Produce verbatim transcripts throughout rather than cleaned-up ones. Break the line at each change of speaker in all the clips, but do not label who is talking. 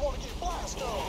want to get blasted on.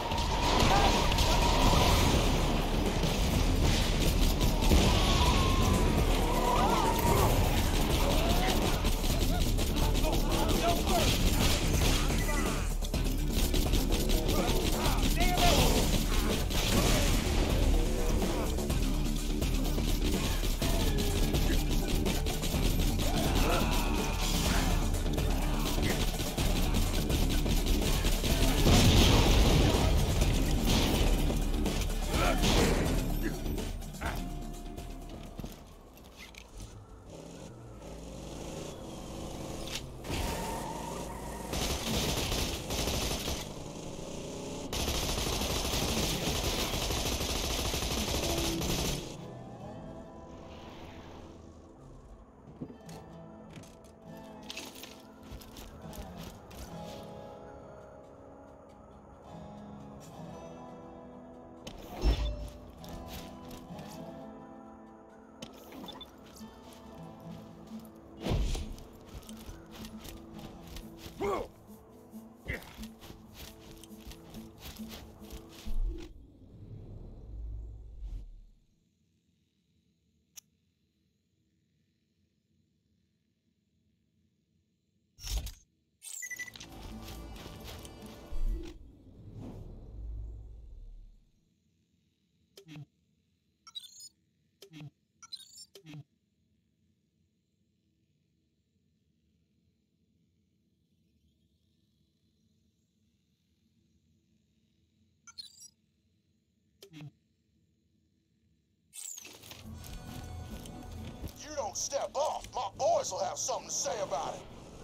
You don't step off, my boys will have something to say about it.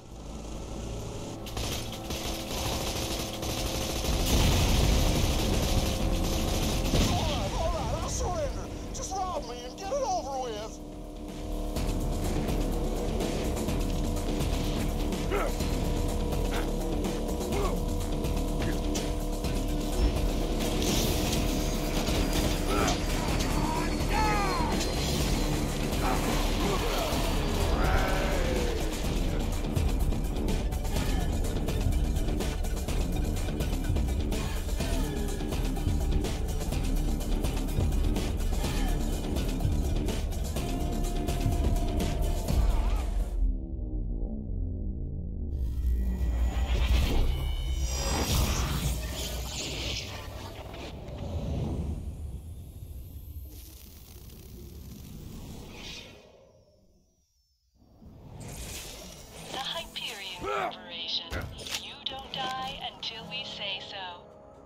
All right, all right, I'll surrender. Just rob me and get it over with.
You don't die until we say so.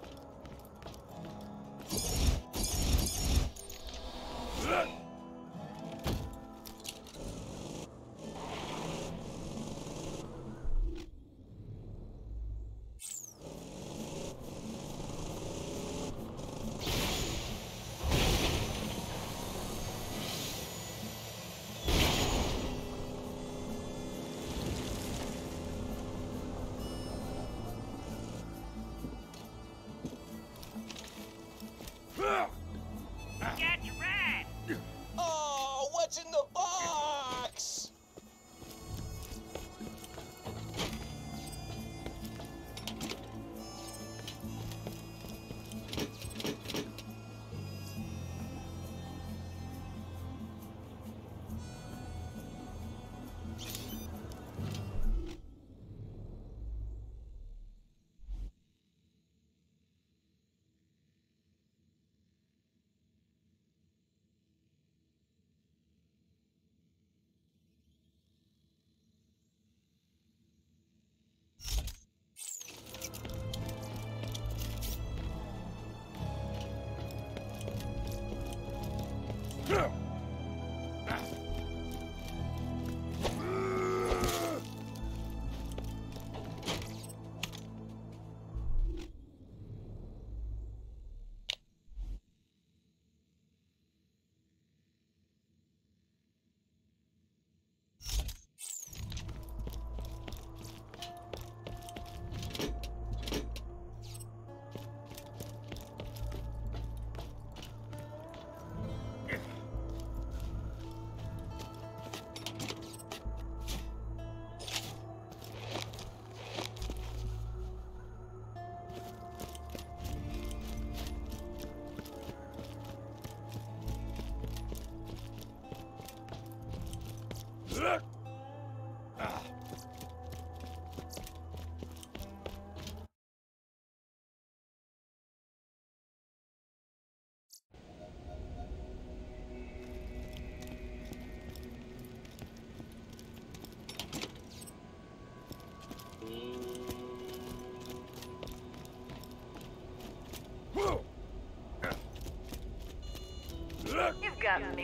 Get red!
Oh, what's in the box?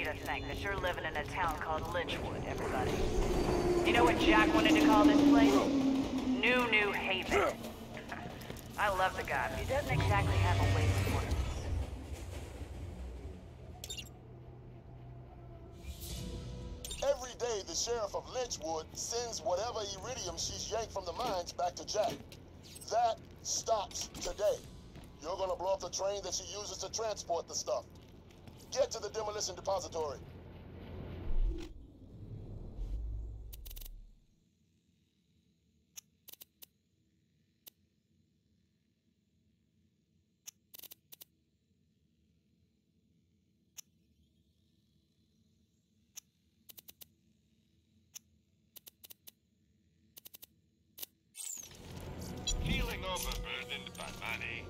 to think that you're living in a town called Lynchwood, everybody. You know what Jack wanted to call this place? New New Haven. I love the guy, but he doesn't exactly have a way with words.
Every day, the sheriff of Lynchwood sends whatever iridium she's yanked from the mines back to Jack. That stops today. You're gonna blow up the train that she uses to transport the stuff. Get to the demolition depository.
Feeling overburdened by money?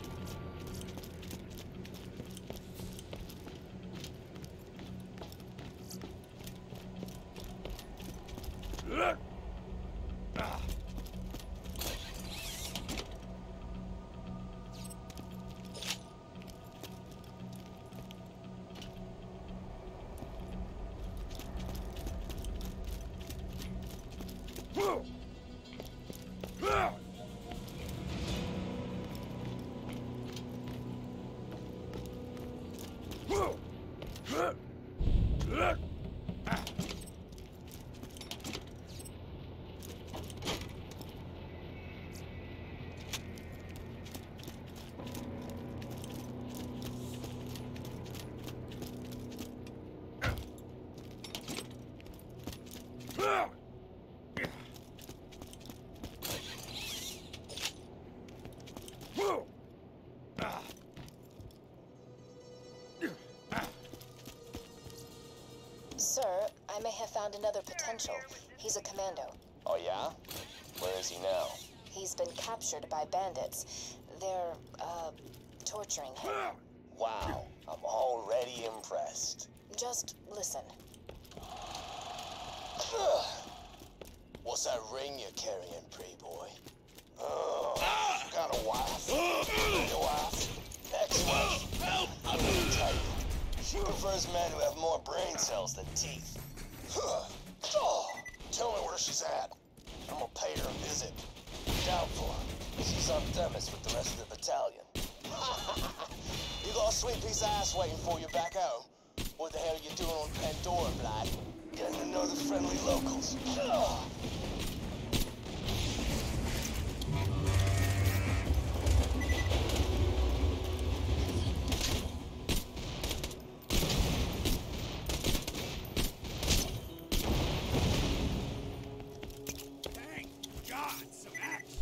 Ah.
Sir, I may have found another potential. He's a commando.
Oh yeah? Where is he now?
He's been captured by bandits. They're, uh, torturing him.
Wow, I'm already impressed.
Just listen.
What's that ring you're carrying, pretty boy? Oh, you got a wife? Your wife? Ex-wife? Help! I'm gonna tell you. She prefers men who have more brain cells than teeth. Oh, tell me where she's at. I'm gonna pay her a visit. Doubtful. She's on Themis with the rest of the battalion. You got a sweet piece of ass waiting for you back home. What the hell are you doing on Pandora, Blood? Getting to know the friendly locals.
Thank God, some action.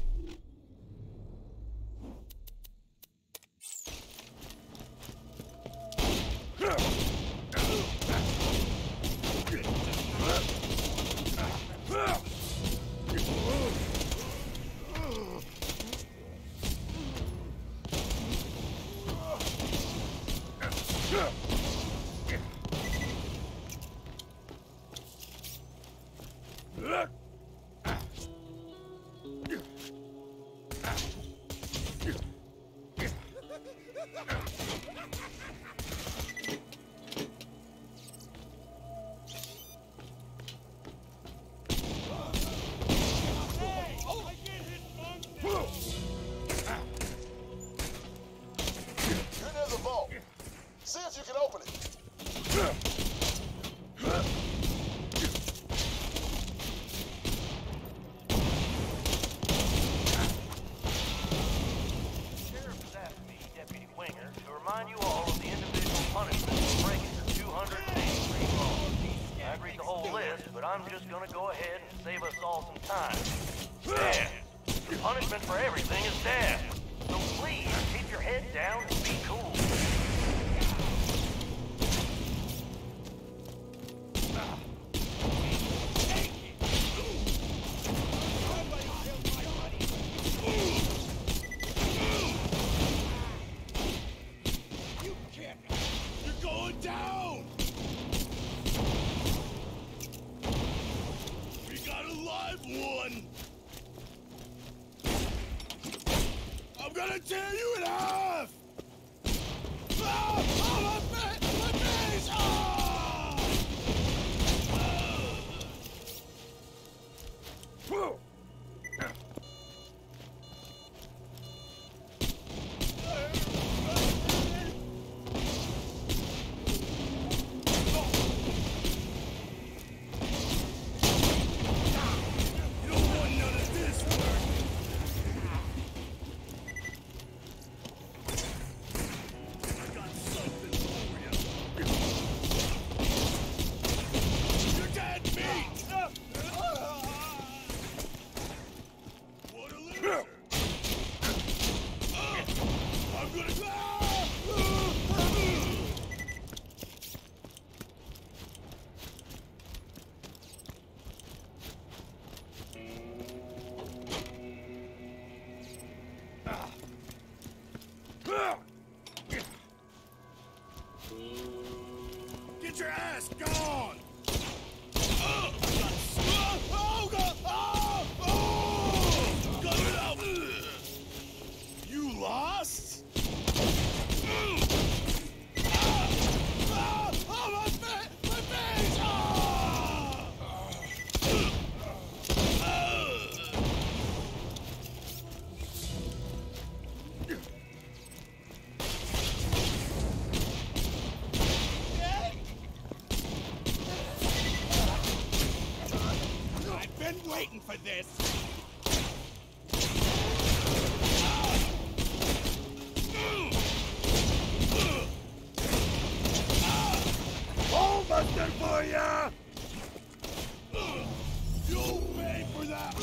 See if you can open it.
Sheriff asked me, Deputy Winger, to remind you all of the individual punishment for breaking the two hundred eighty-three laws. I agreed the whole list, but I'm just gonna go ahead and save us all some time. Death. The punishment for everything is death. So please, keep your head down and be cool.
I'm gonna tear you in half! Ah! Oh, my face! My face! Ah! Get your ass gone! Oh, oh, God! Oh, oh! Cut it out! You lost? Ah, ah, oh, my face! My face! Ah! I've been waiting for this. Hole buster for ya! You'll pay for that!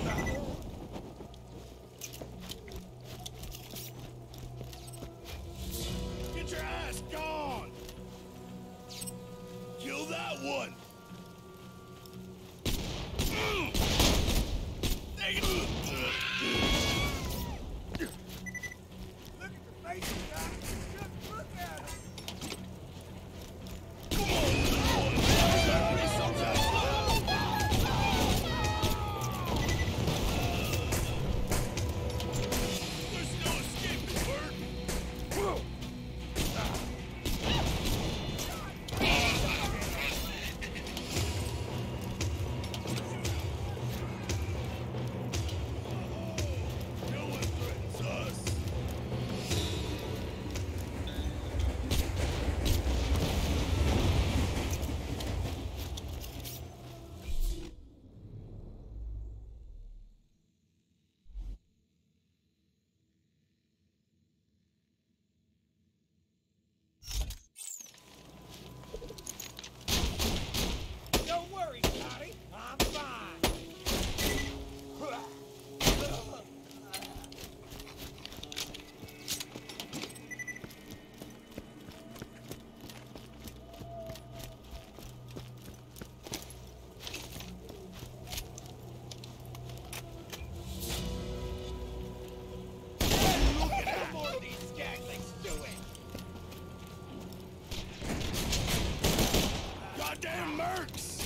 Get your ass gone! Kill that one! Take it! Look at the face of that! Just look at it! Come on, there's gotta be some There's no escaping, Bert! No one threatens us! Don't worry, Scotty. I'm fine. Look at how more of these skaglings doing. Goddamn mercs!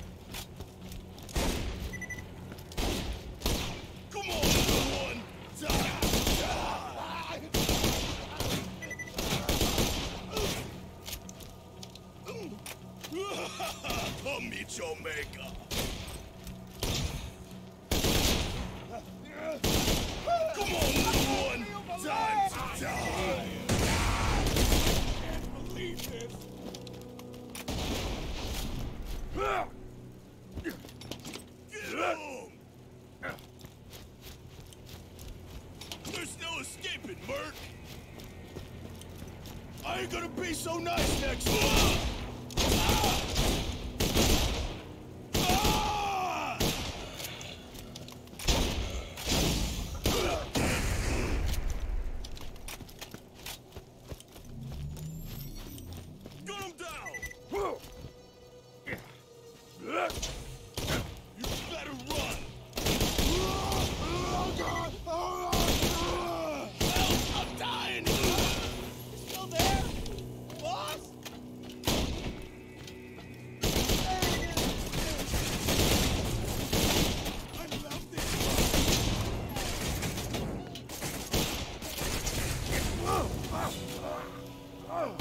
Come on, little one! Die! Die! Come meet your maker! Come on, little one! Time to die! Can't believe this! Get home! There's no escaping, Merc! I ain't gonna be so nice next time! Ah! Ah! Gun him down! You better run! Oh, God! Oh, help! I'm dying! You still there? Boss? I love this one. Oh, oh, oh, oh.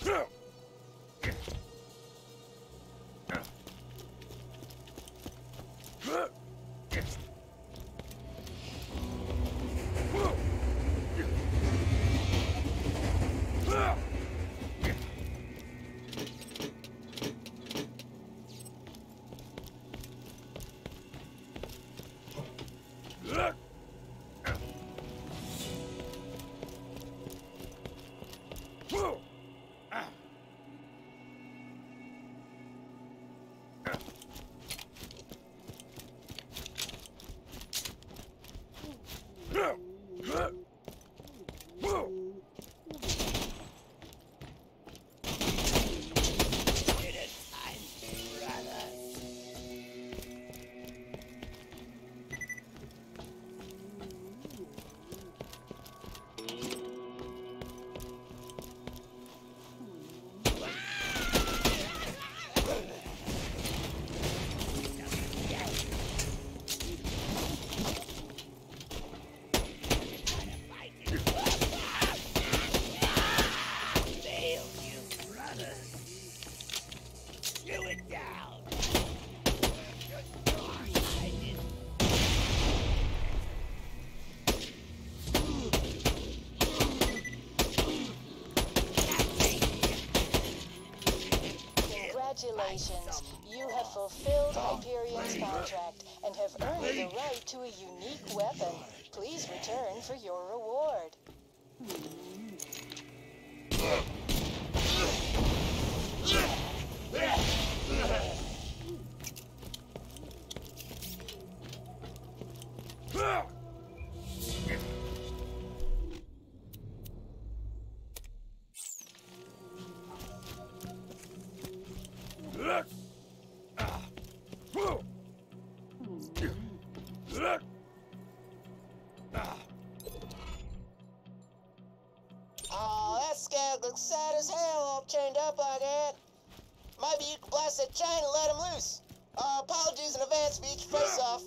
Congratulations. You have fulfilled Hyperion's contract and have earned the right to a unique weapon. Please return for your reward.
Oh, that skag looks sad as hell all chained up like that. Maybe you can blast that chain and let him loose. Uh, apologies in advance for each face-off.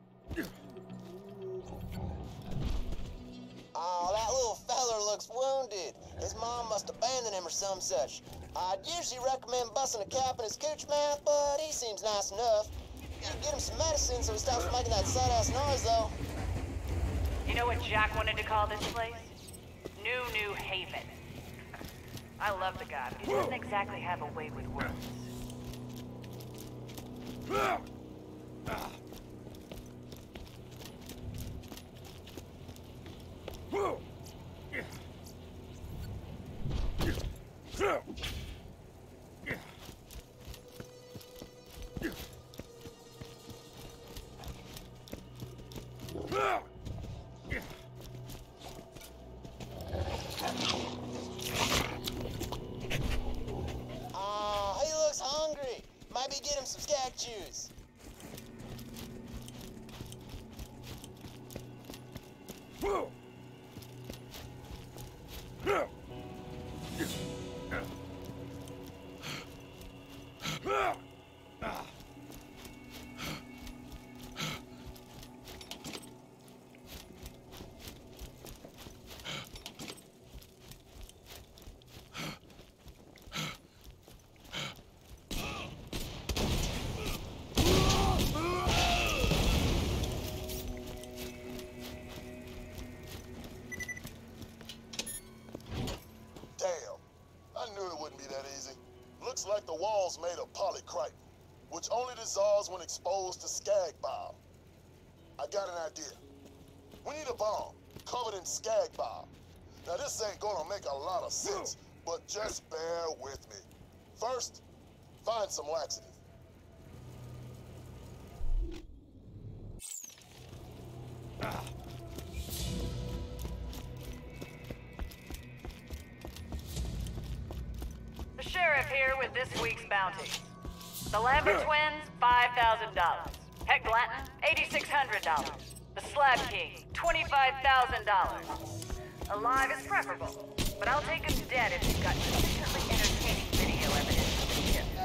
Oh, that little feller looks wounded. His mom must abandon him or some such. I'd usually recommend busting a cap in his cooch mouth, but he seems nice enough. Gotta get him some medicine so he stops making that sad-ass noise, though.
You know what Jack wanted to call this place? New New Haven. I love the guy, but he doesn't exactly have a way with words.
Oh, he looks hungry. Maybe get him some skag juice.
Looks like the wall's made of polycrite, which only dissolves when exposed to skag bile. I got an idea. We need a bomb covered in skag bile. Now this ain't gonna make a lot of sense, but just bear with me. First, find some laxative.
The sheriff here with this week's bounty. The Lambert twins, five thousand dollars. Heck Glanton, eight thousand six hundred dollars. The Slab King, twenty-five thousand dollars. Alive is preferable, but I'll take him dead if he's got sufficiently entertaining video evidence of the tip.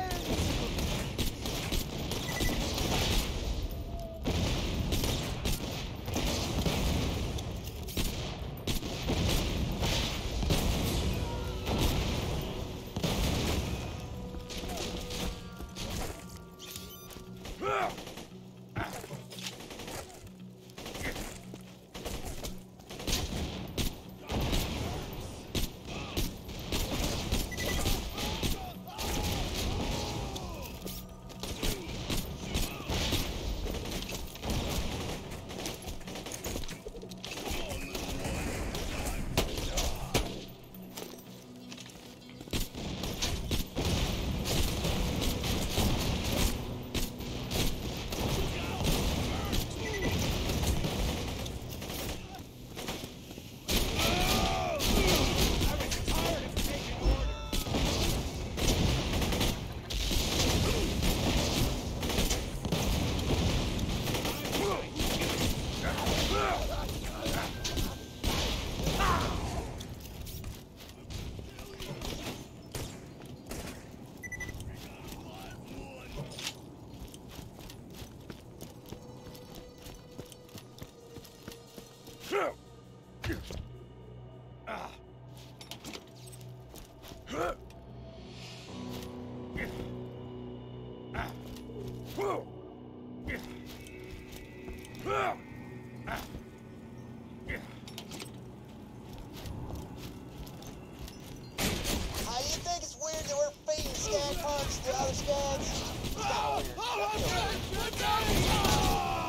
How you think it's weird that we're feeding skag parts to other skags? It's not weird.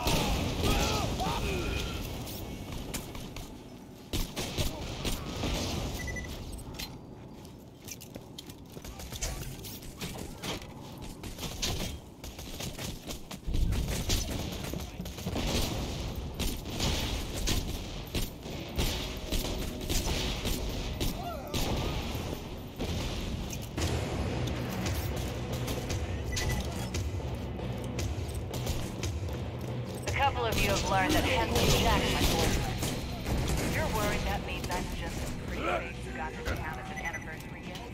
A couple of you have learned that Henry Jack my boyfriend. If you're worried, that means I'm just a pretty face who got this town as an anniversary gift.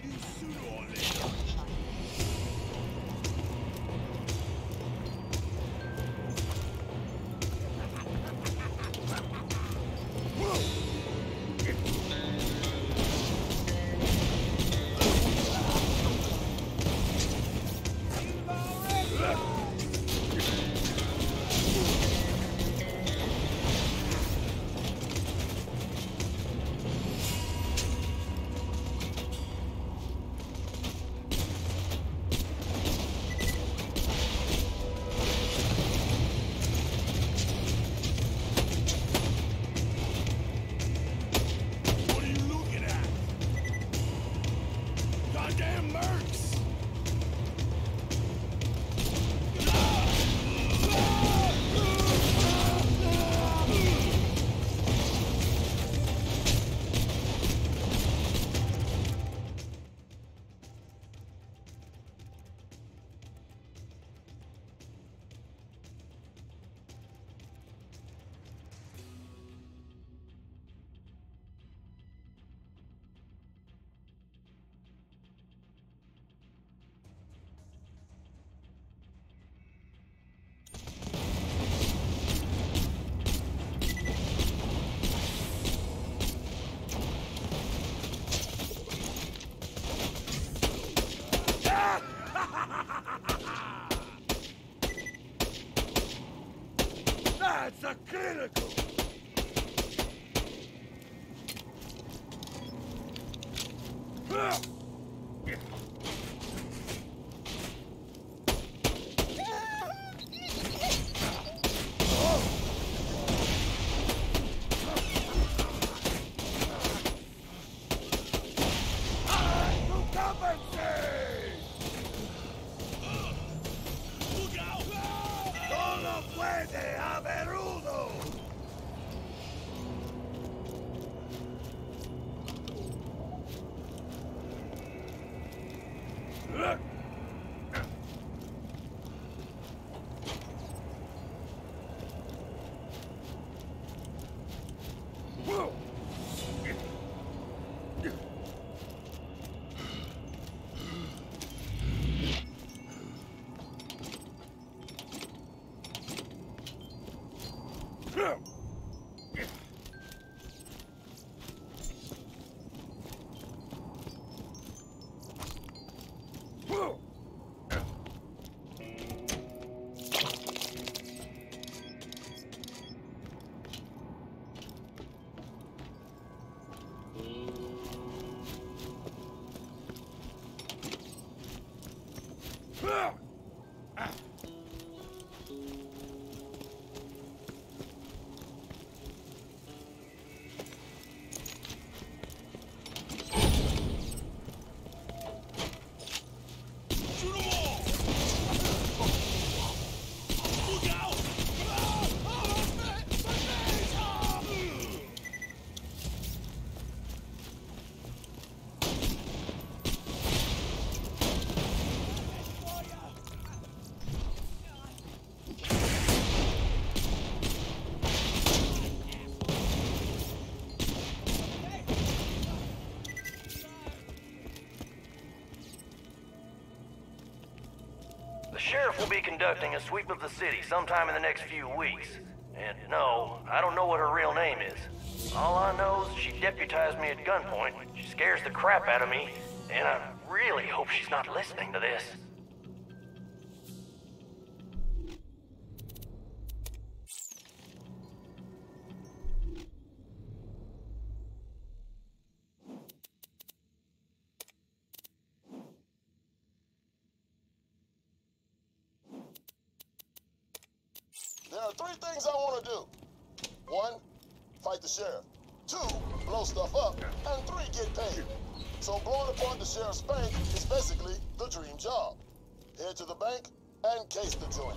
That's a critical!
The sheriff will be conducting a sweep of the city sometime in the next few weeks. And no, I don't know what her real name is. All I know is she deputized me at gunpoint. She scares the crap out of me, and I really hope she's not listening to this.
There are three things I want to do. One, fight the sheriff. Two, blow stuff up. And three, get paid. So blowing apart the sheriff's bank is basically the dream job. Head to the bank and case the joint.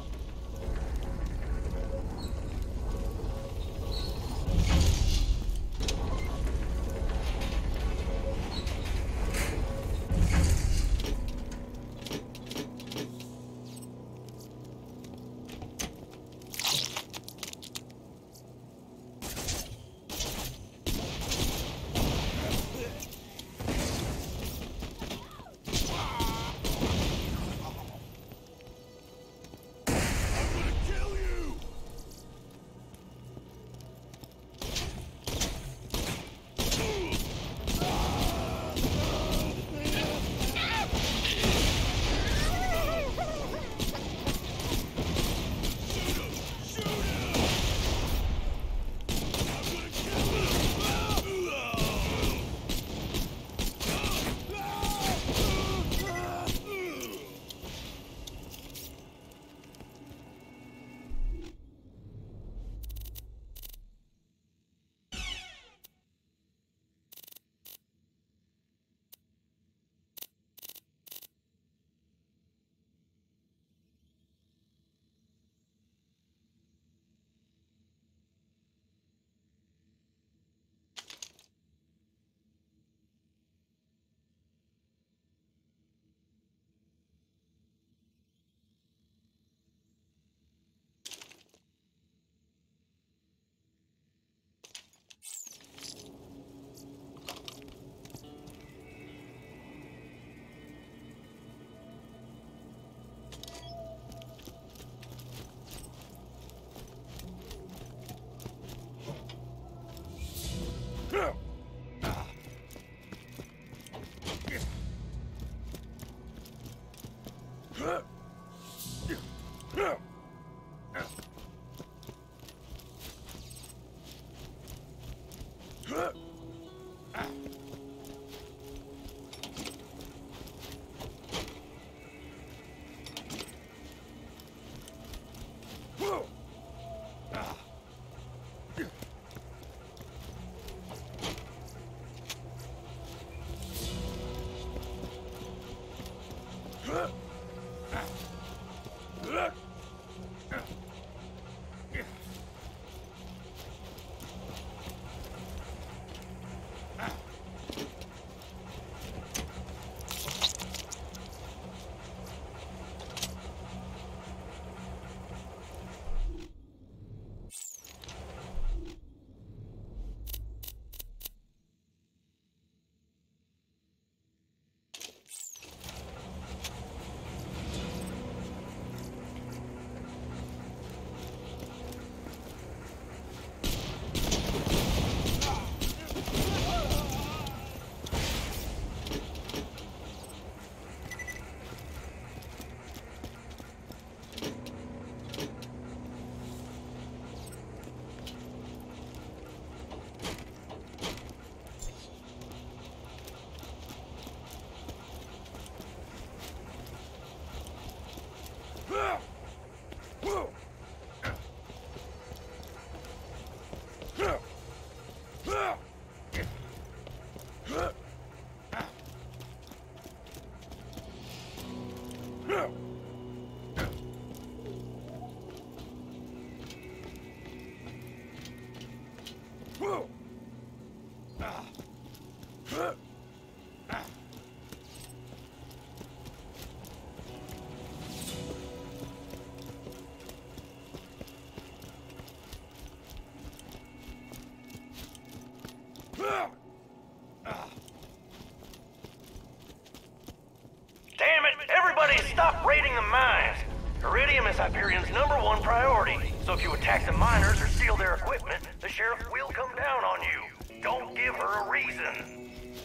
Damn it! Everybody stop raiding the mines! Iridium is Hyperion's number one priority. So if you attack the miners or steal their equipment, the sheriff will come down on you. Don't give her a reason.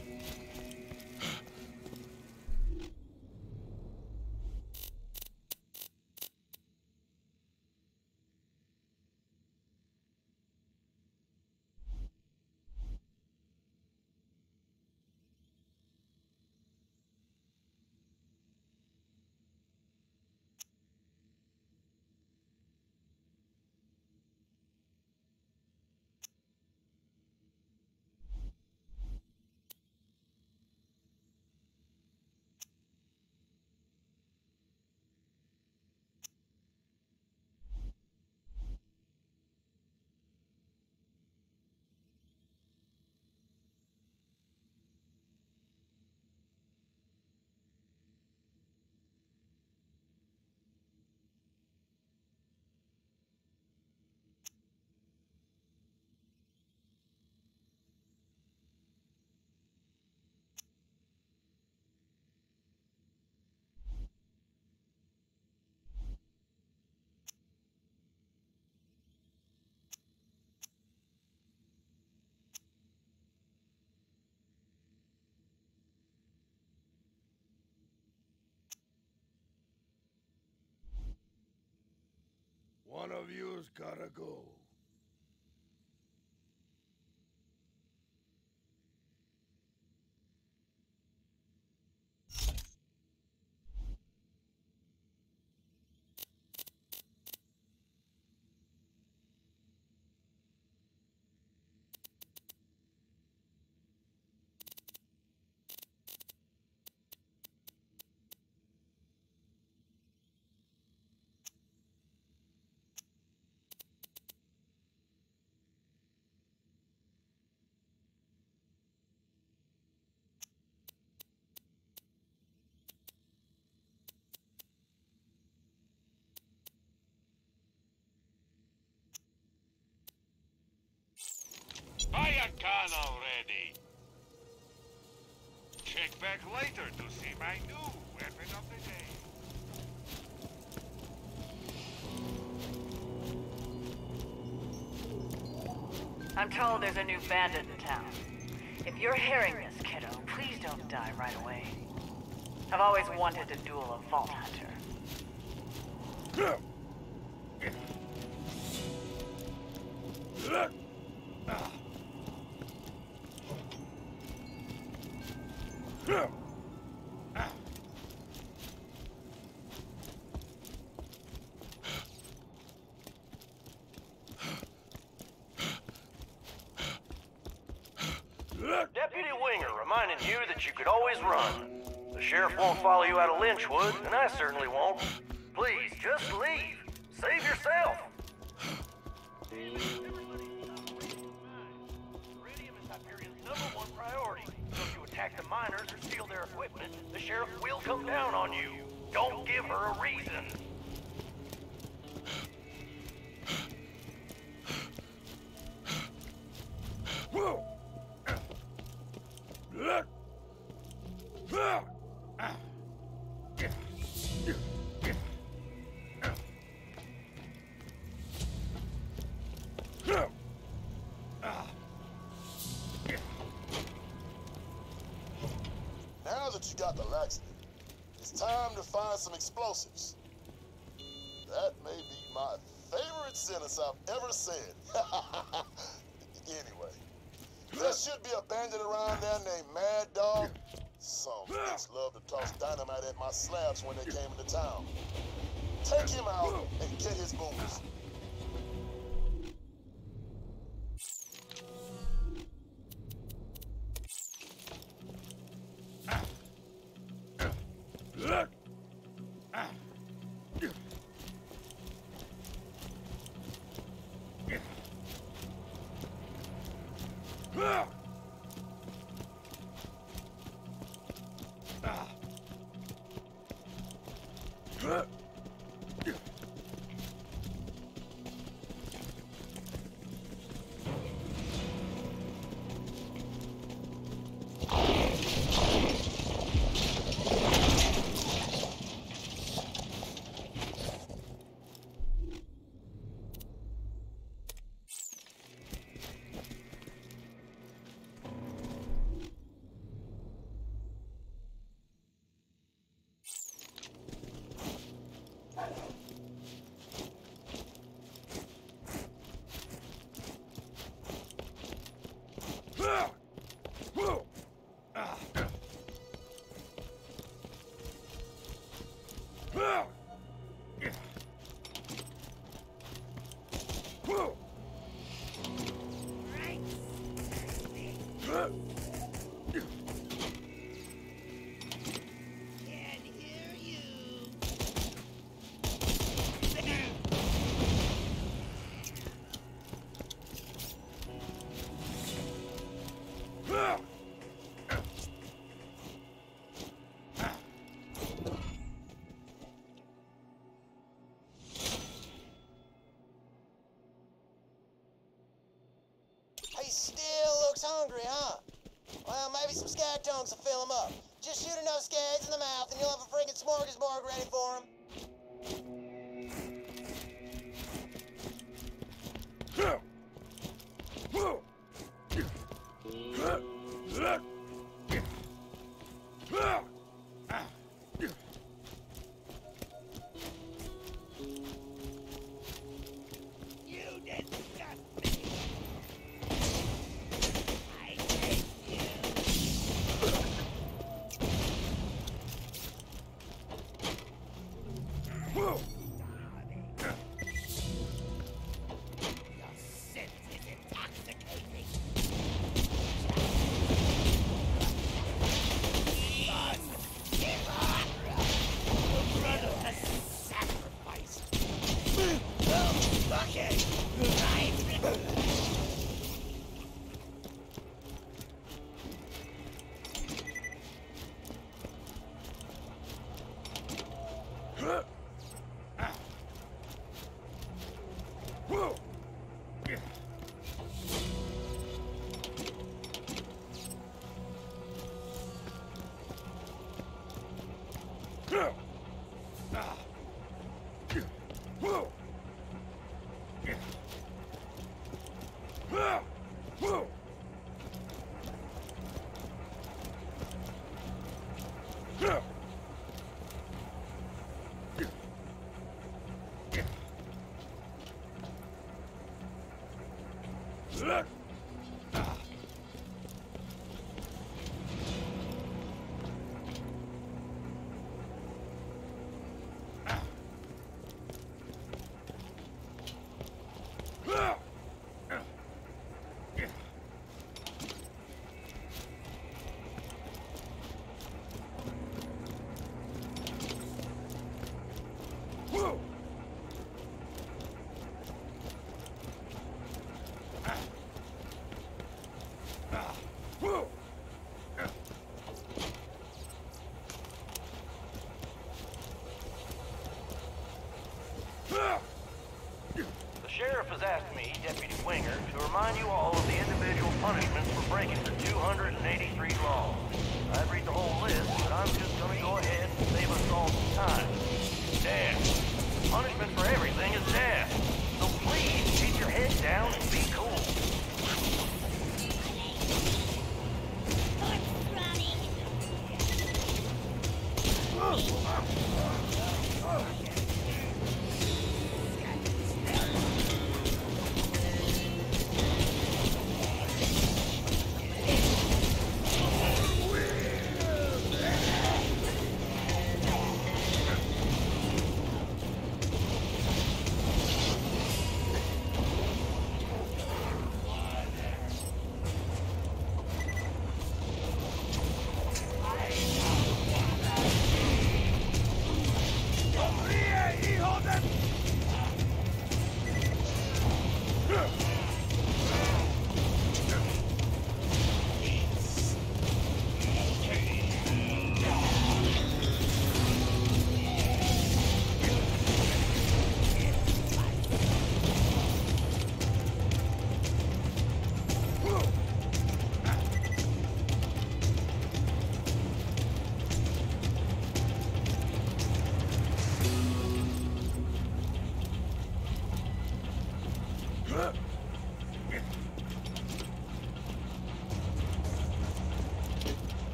One of you's gotta go.
Buy a gun already! Check back later to see my new weapon of the day.
I'm told there's a new bandit in town. If you're hearing this, kiddo, please don't die right away. I've always wanted to duel a Vault Hunter.
Deputy Winger reminding you that you could always run. The sheriff won't follow you out of Lynchwood, and I certainly won't. Please, just leave. Save yourself. Iridium is Hyperion's number one priority. So if you attack the miners or steal their equipment, the sheriff will come down on you. Don't give her a reason.
Now that you got the laxative, it's time to find some explosives. That may be my favorite sentence I've ever said. Anyway, there should be a bandit around there named Mad Dog. Some bitch love to toss dynamite at my slabs when they came into town. Take him out and get his boots.
lungs to fill them up. Just shoot enough skags in the mouth and you'll have a friggin' smorgasbord ready for him.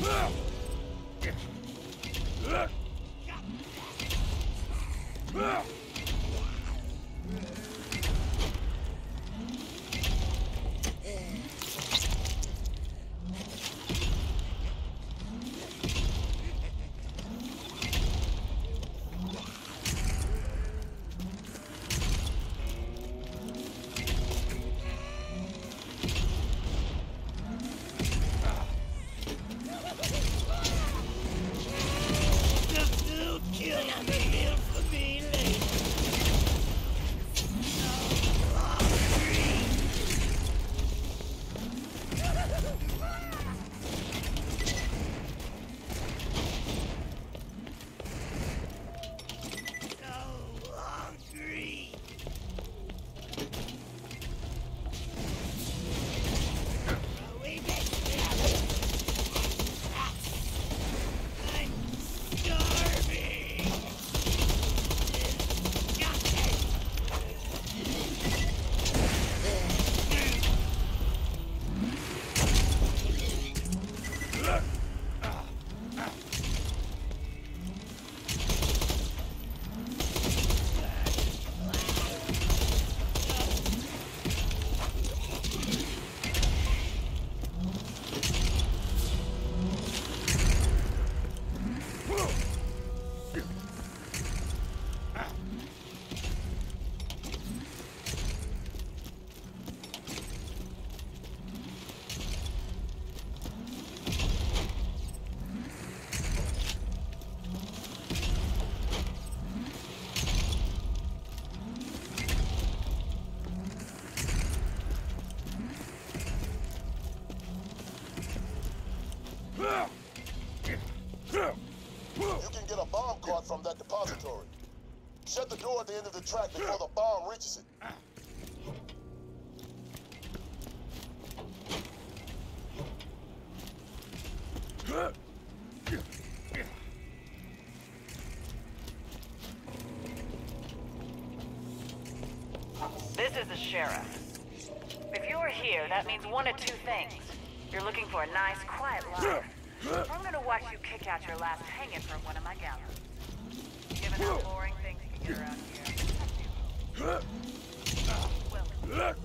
You can get a bomb cart from that depository. Shut the door at the end of the track before the bomb reaches it.
This is the sheriff. If you're here, that means one of two things. You're looking for a nice, quiet life. I'm gonna watch you kick out your last hanging from one of my gallows. Given how boring things can get around here. Welcome.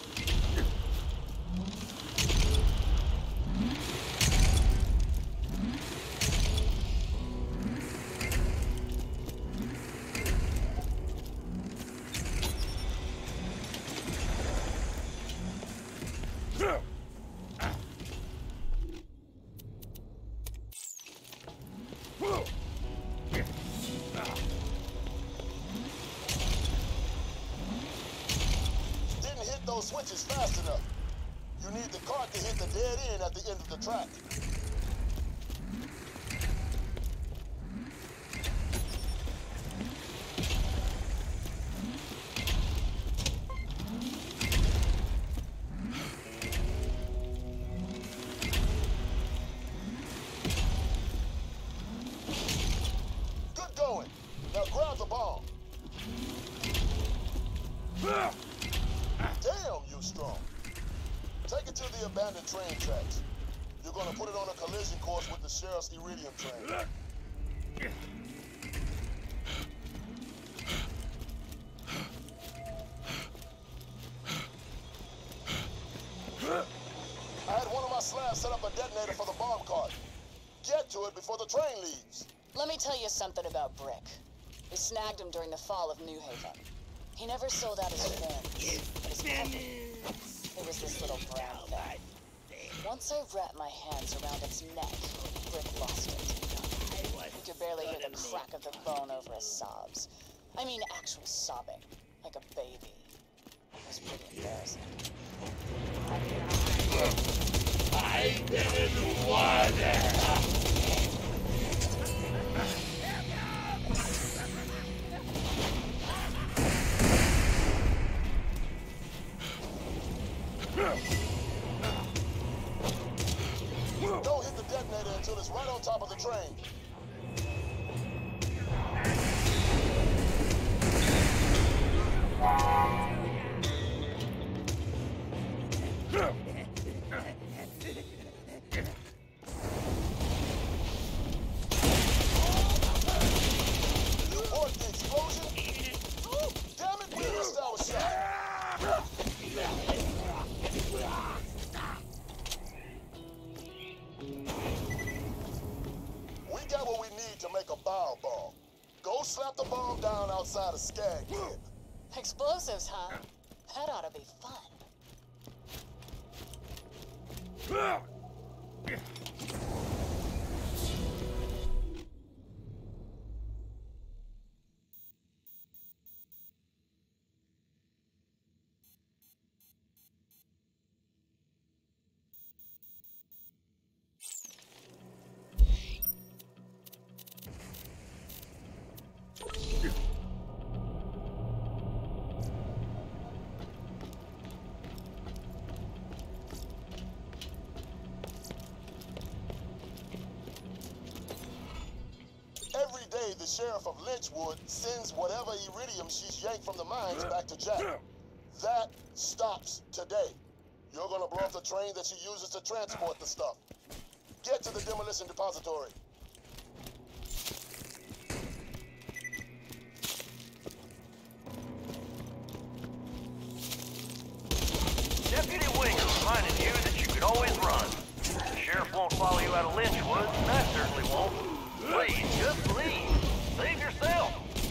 Those switches fast enough. You need the cart to hit the dead end at the end of the track. Good going. Now grab the bomb. Damn, you strong. Take it to the abandoned train tracks. You're gonna put it on a collision course with the sheriff's iridium train. I had one of my slabs set up a detonator for the bomb cart. Get to it before the train leaves.
Let me tell you something about Brick. We snagged him during the fall of New Haven. He never sold out his friends. But his puppy, it was this little brown thing. Once I wrapped my hands around its neck, Brick lost it. You could barely hear the crack of the bone over his sobs. I mean actual sobbing, like a baby. It was pretty embarrassing.
I didn't want it!
Don't hit the detonator until it's right on top of the train. what we need to make a bio bomb. Go slap the bomb down outside of Skag Den.
Explosives, huh? That ought to be fun.
Every day, the sheriff of Lynchwood sends whatever iridium she's yanked from the mines back to Jack. That stops today. You're gonna blow up the train that she uses to transport the stuff. Get to the demolition depository.
Deputy Winger reminding you that you could always run. The sheriff won't follow you out of Lynchwood, and I certainly won't. Please, just please, save yourself.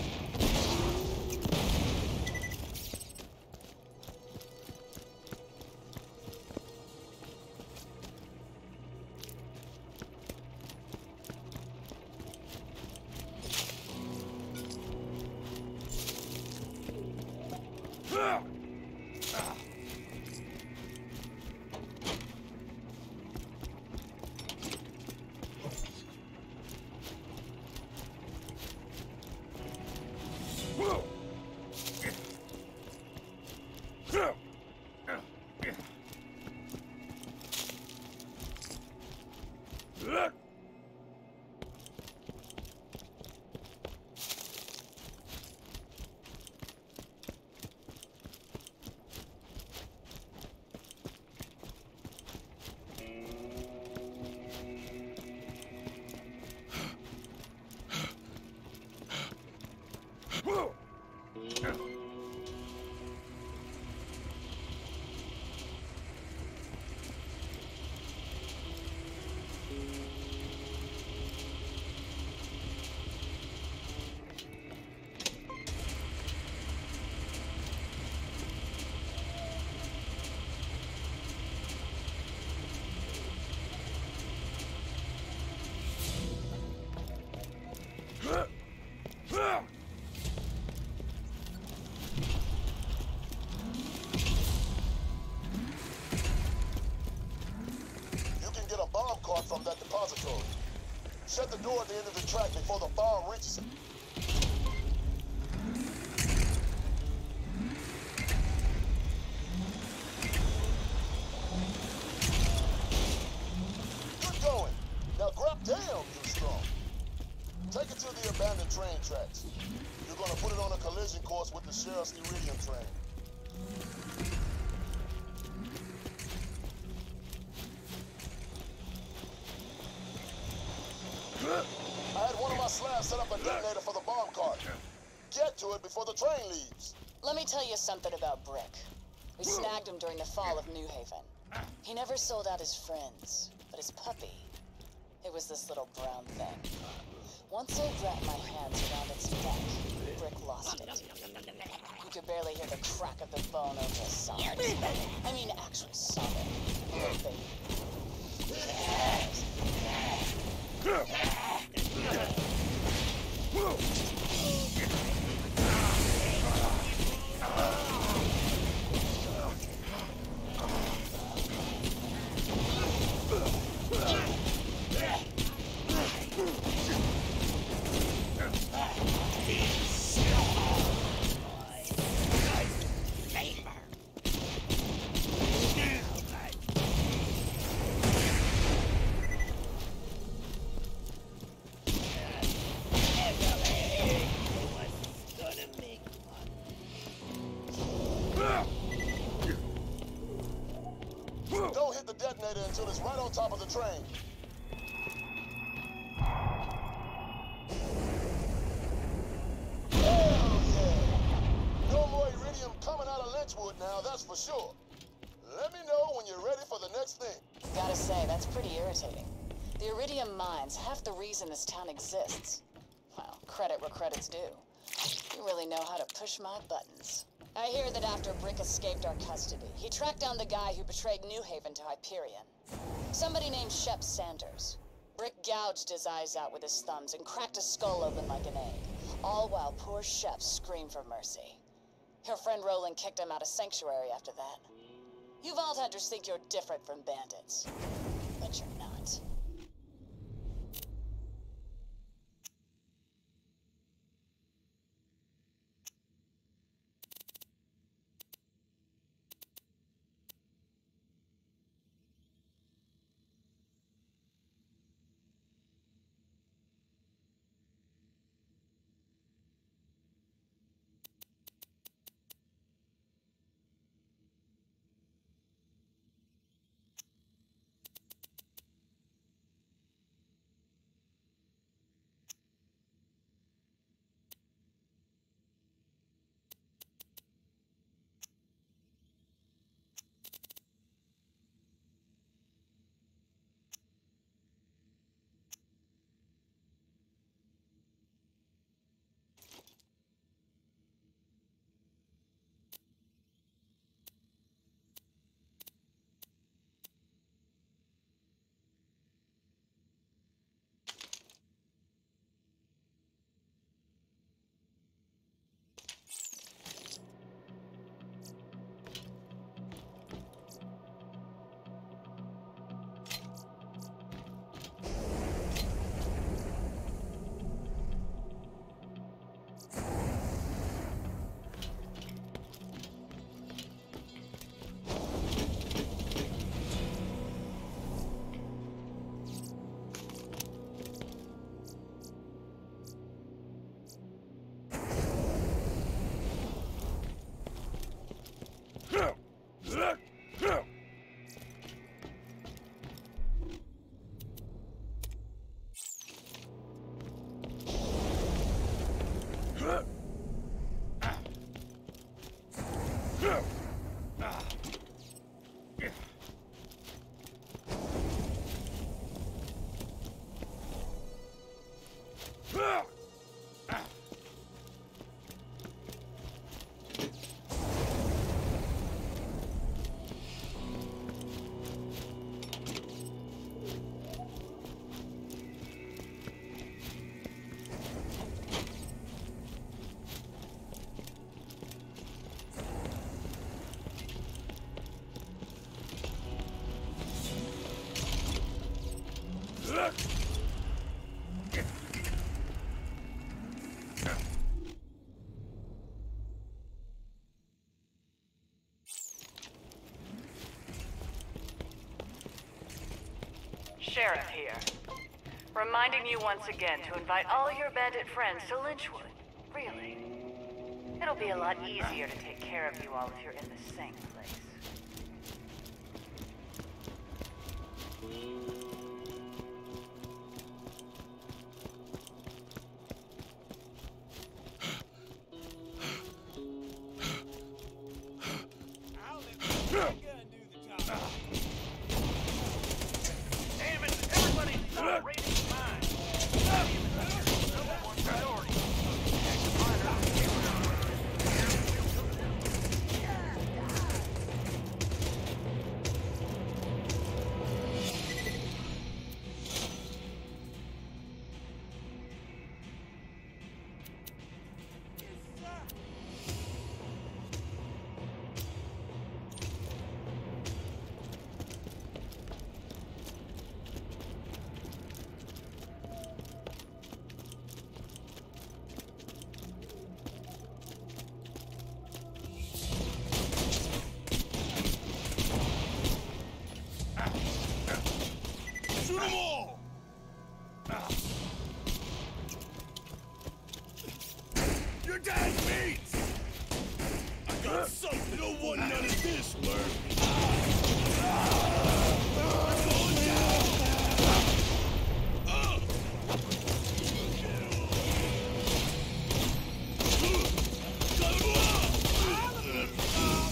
From that depository. Shut the door at the end of the track before the bomb reaches it. Good going. Now grab damn, you strong. Take it to the abandoned train tracks. You're gonna put it on a collision course with the sheriff's iridium train. I had one of my slabs set up a detonator for the bomb cart. Get to it before the train leaves.
Let me tell you something about Brick. We snagged him during the fall of New Haven. He never sold out his friends, but his puppy, it was this little brown thing. Once I wrapped my hands around its neck, Brick lost it. You could barely hear the crack of the bone over a solid. I mean, actual solid. Baby.
Don't hit the detonator until it's right on top of the train. Hell yeah! No more iridium coming out of Lynchwood now, that's for sure. Let me know when you're ready for the next thing.
Gotta say, that's pretty irritating. The Iridium Mine's half the reason this town exists. Well, credit where credit's due. You really know how to push my buttons. I hear that after Brick escaped our custody, he tracked down the guy who betrayed New Haven to Hyperion. Somebody named Shep Sanders. Brick gouged his eyes out with his thumbs and cracked his skull open like an egg, all while poor Shep screamed for mercy. Her friend Roland kicked him out of Sanctuary after that. You Vault-Hunters think you're different from bandits, but you're not.
Sheriff here. Reminding you once again to invite all your bandit friends to Lynchwood. Really. It'll be a lot easier to take care of you all if you're in the same place.
I'll let the gun do the job.
Damn it! Everybody stop raiding mine! Number one priority.
Shoot them all! Your dad mates! I got something. Don't want none of this work. Going down! Uh. Cut him off!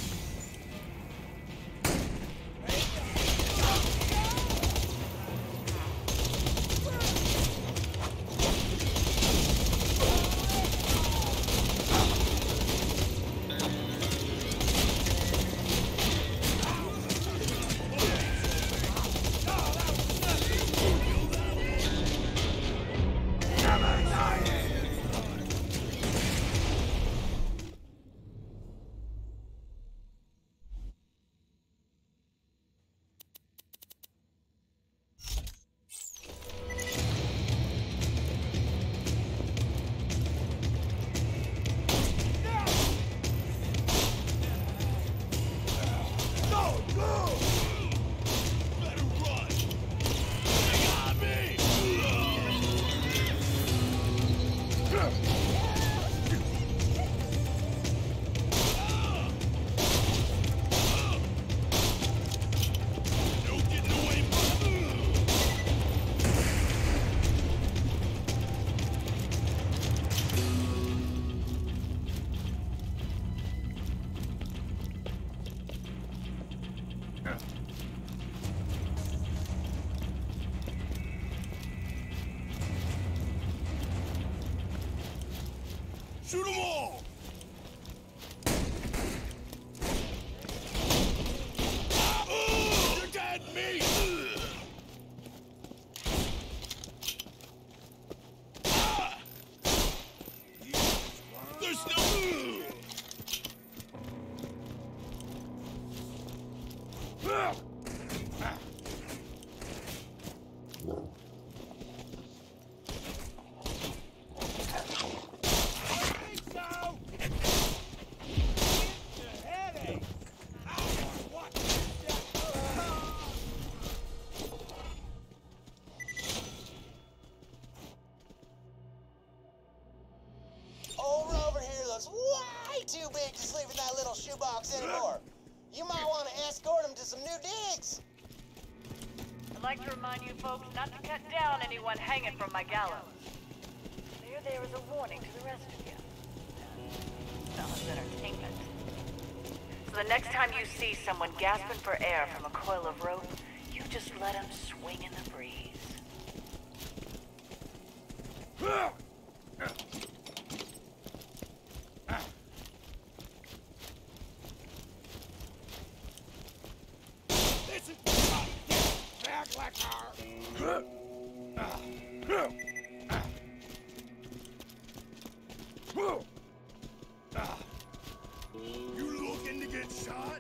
Shoot them all! You're dead meat! There's no...
Over over here looks way too big to sleep in that little shoebox anymore. You might want to escort him to some new digs.
I'd like to remind you folks not to cut down anyone hanging from my gallows. There, there is a warning to the rest of you. Sounds entertainment. So the next time you see someone gasping for air from a coil of rope, you just let him swing in the breeze.
This is back like our... You looking to get shot?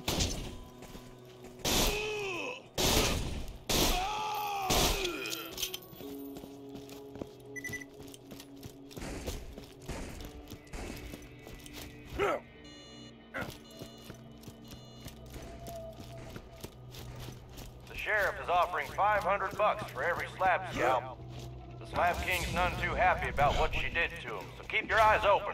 The sheriff is offering five hundred bucks for every slab scalp. The Slab King's none too happy about what she did to him, so keep your eyes open.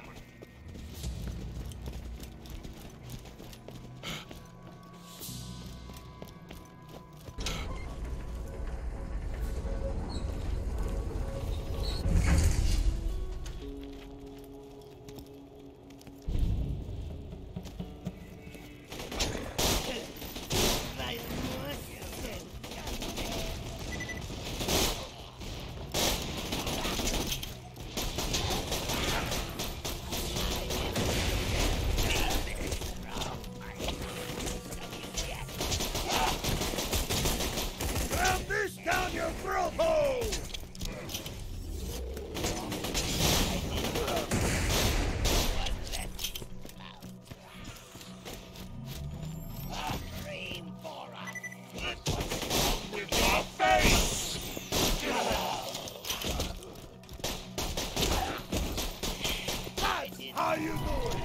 Ram this down your throat hole! With your face! How you doing?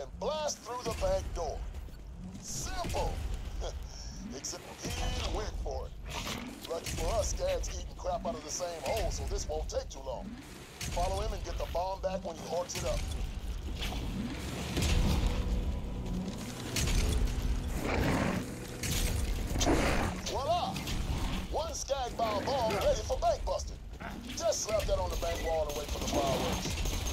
and blast through the back door. Simple. Except he went for it. Lucky for us, Skag's eating crap out of the same hole, so this won't take too long. Follow him and get the bomb back when he horks it up. Voila! One Skag bound bomb ready for bank busting. Just slap that on the bank wall and wait for the fireworks.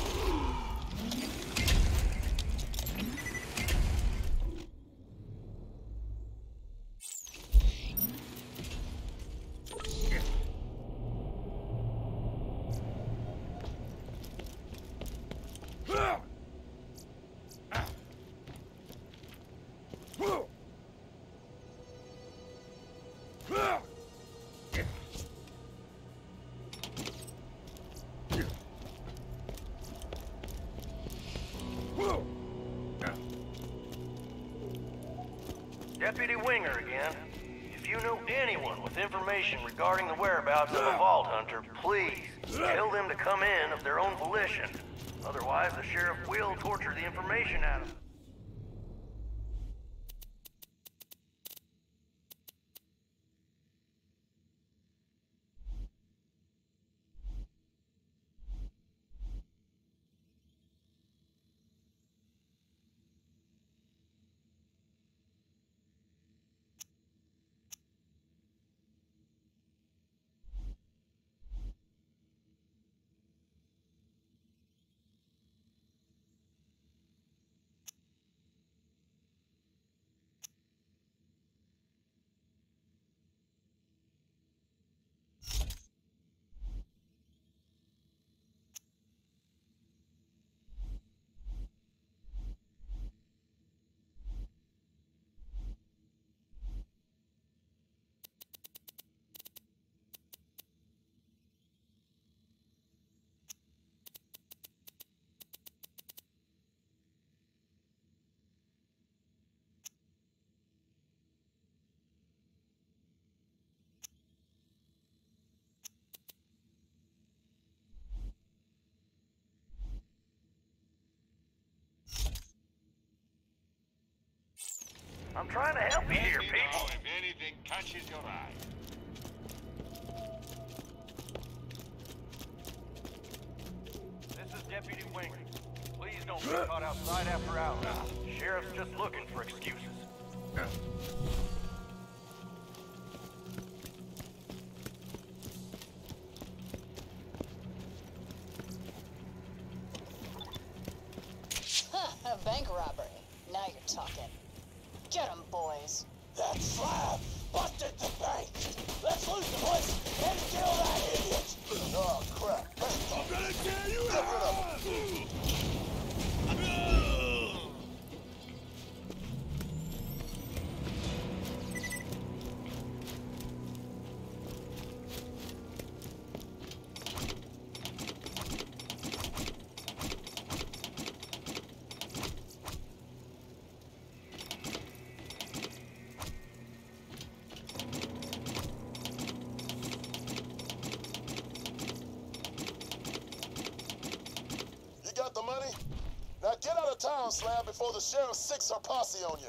Deputy Winger again. If you know anyone with information regarding the whereabouts of a vault hunter, please tell them to come in of their own volition. Otherwise, the sheriff will torture the information out of them. I'm trying to help you here,
Let me know
people.
if anything catches your eye.
This is Deputy Winger. Please don't be caught outside after hours. Sheriff's just looking for excuses.
Huh, a bank robbery. Now you're talking. Get 'em, boys.
That flab busted the bank. Let's lose the place and kill that idiot.
Oh, crap. Bank I'm gonna tear you Get rid of him. Got the money? Now get out of town, Slab, before the sheriff sicks her posse on you.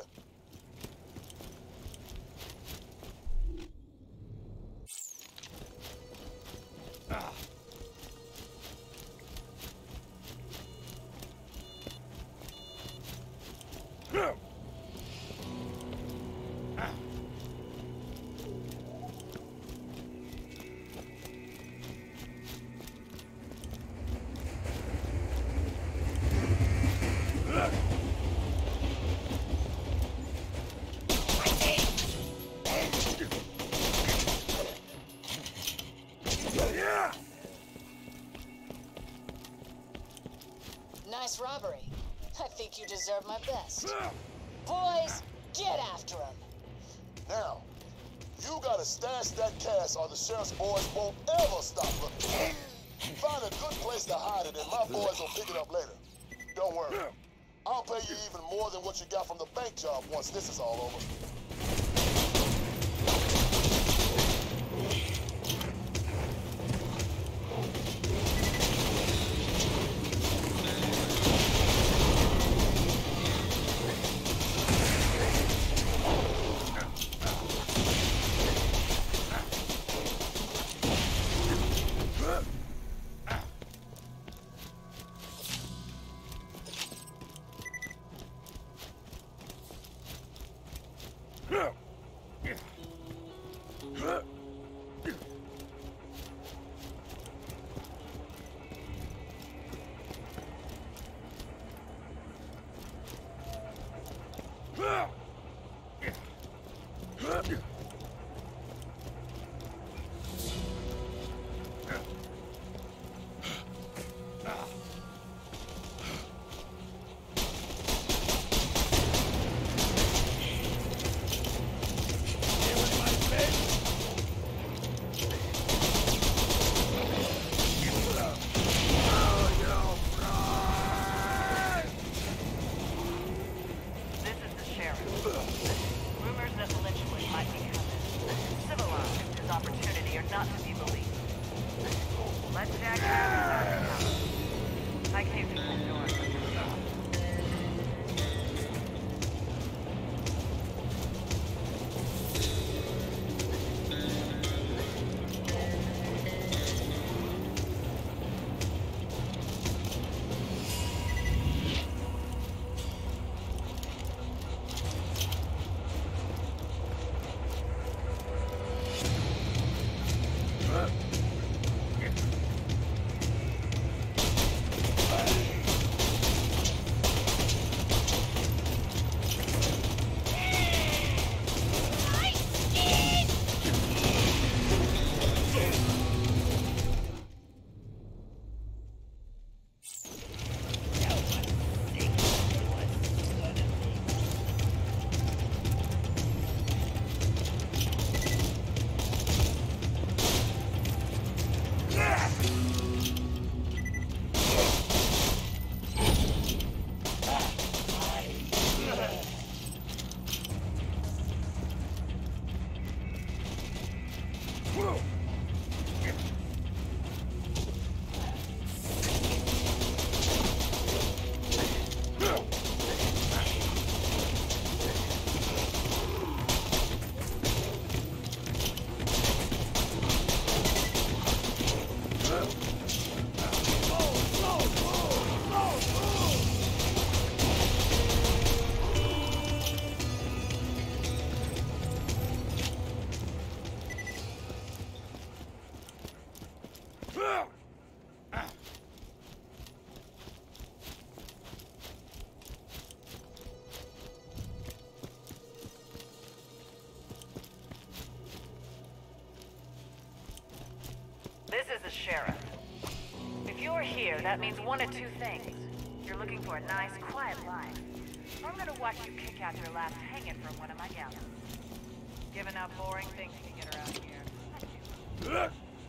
Nice robbery. I think you deserve my best. Boys, get after him.
Now, you gotta stash that cash or the sheriff's boys won't ever stop looking. Find a good place to hide it and my boys will pick it up later. Don't worry. I'll pay you even more than what you got from the bank job once this is all over.
I came through this door. This is the sheriff. If you're here, that means one of two things. You're looking for a nice, quiet life, or I'm gonna watch you kick out your last hanging from one of my gallows. Giving out boring things you get around here.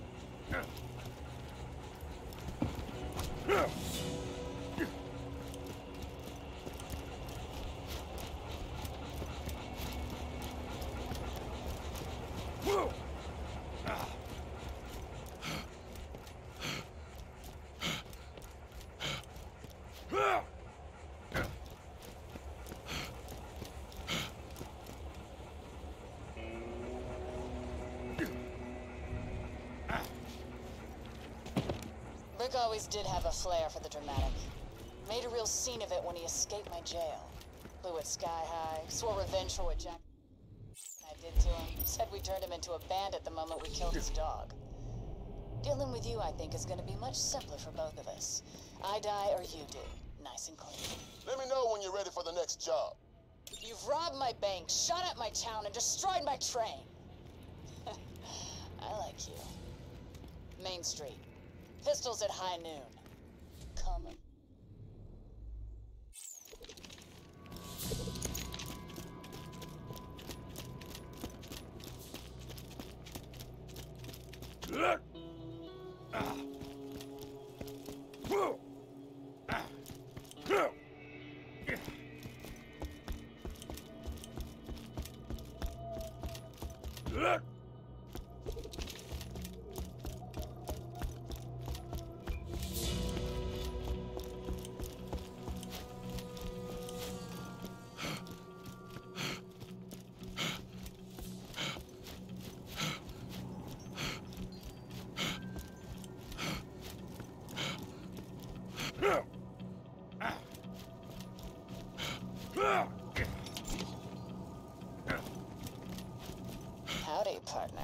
Rick always did have a flair for the dramatic. Made a real scene of it when he escaped my jail. Blew it sky high, swore revenge for what Jack I did to him. Said we turned him into a bandit the moment we killed his dog. Dealing with you, I think, is gonna be much simpler for both of us. I die or you do. Nice and clean.
Let me know when you're ready for the next job.
You've robbed my bank, shot at my town, and destroyed my train. I like you. Main Street. Pistols at high noon. Coming. Howdy, partner.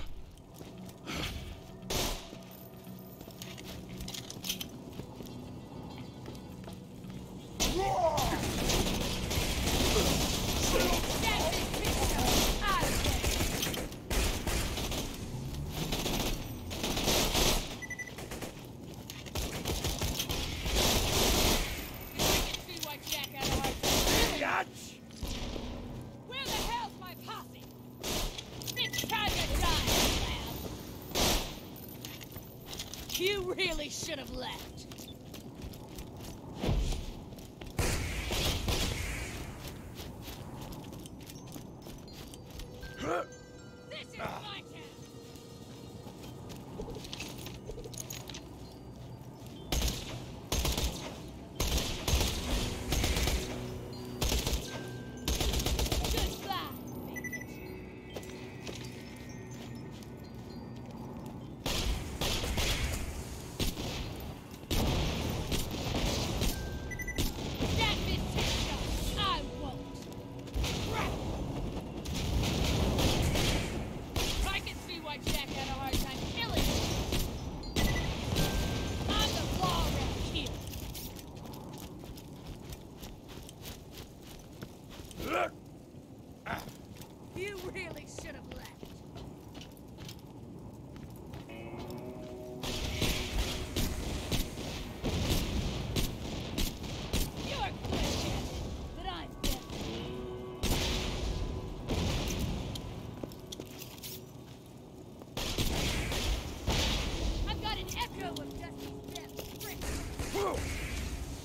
Where the hell's my posse? It's time to die, lad. You really should have left. This is my town.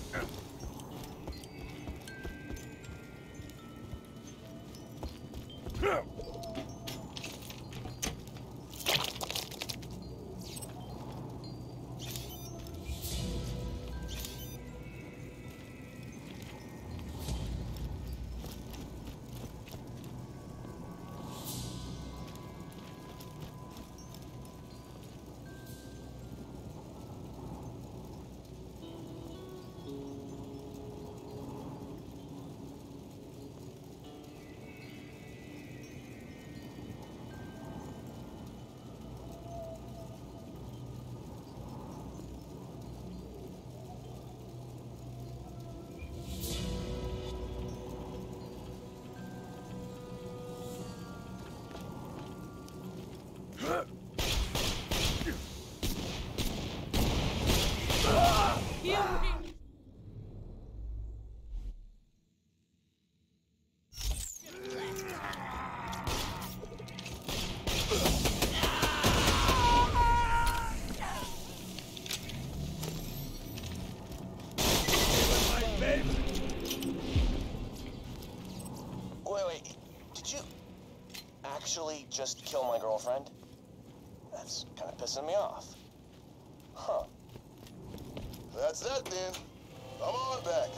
Wait, wait, did you actually just kill my girlfriend? That's kind of pissing me off. Huh.
That's that then. Come on back.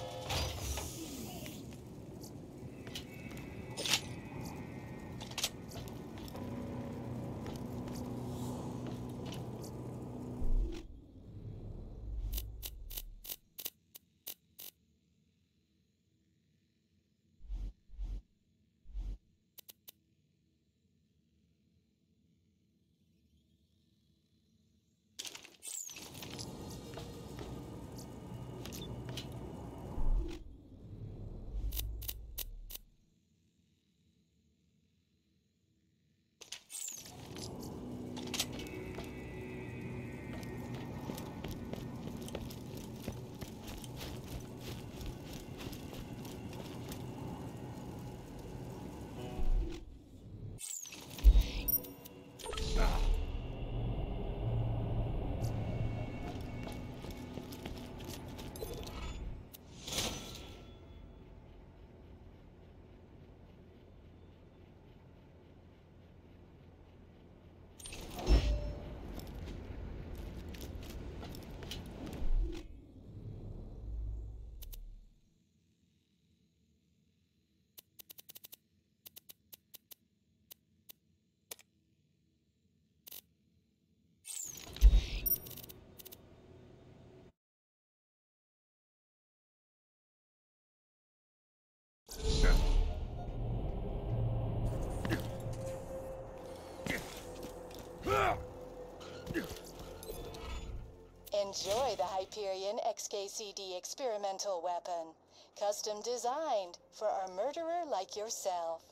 Enjoy the Hyperion X K C D experimental weapon. Custom designed for a murderer like yourself.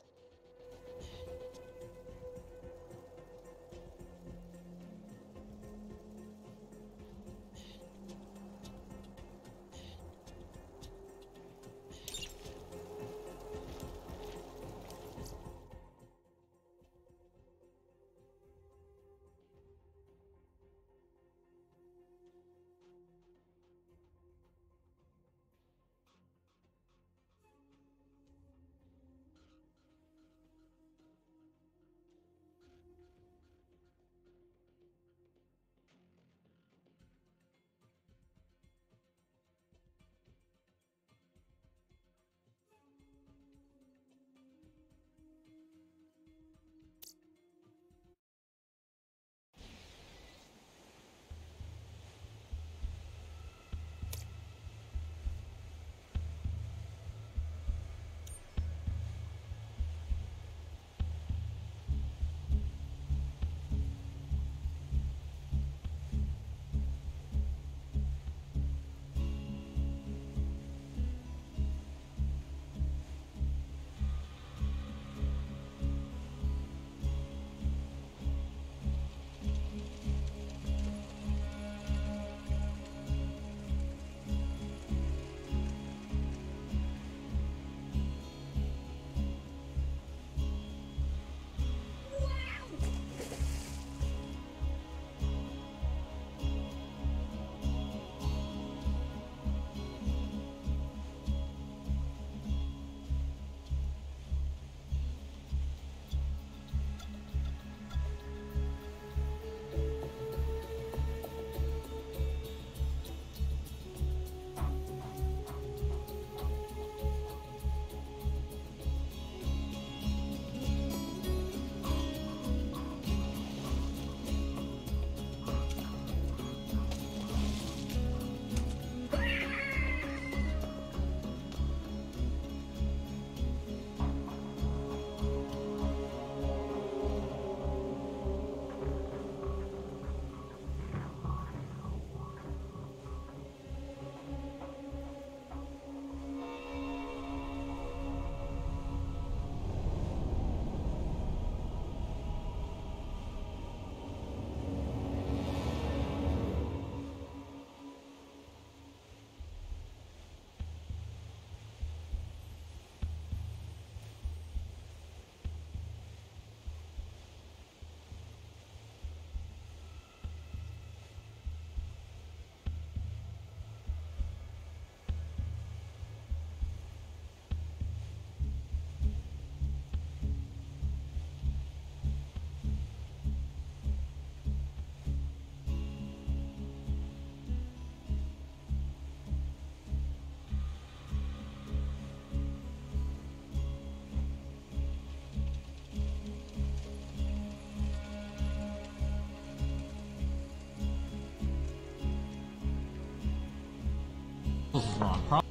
Chemicals is wrong. Pro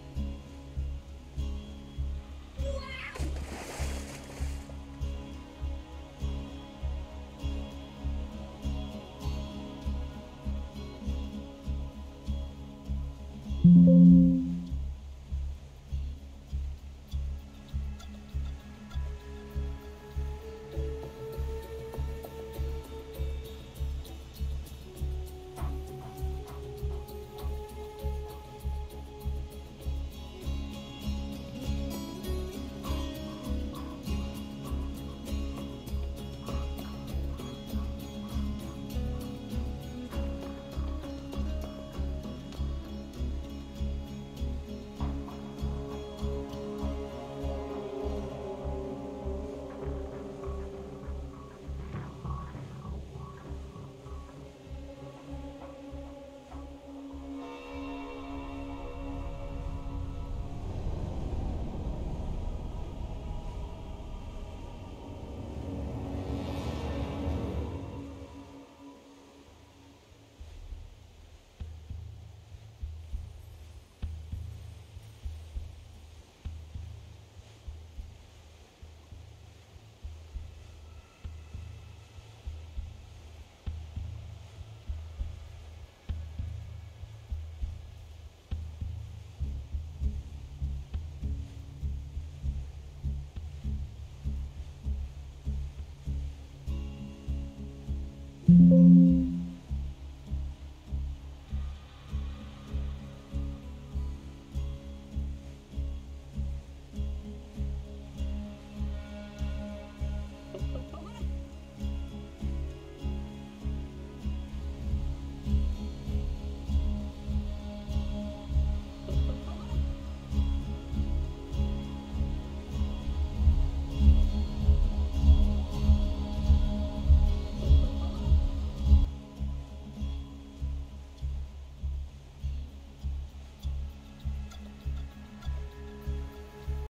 Thank you.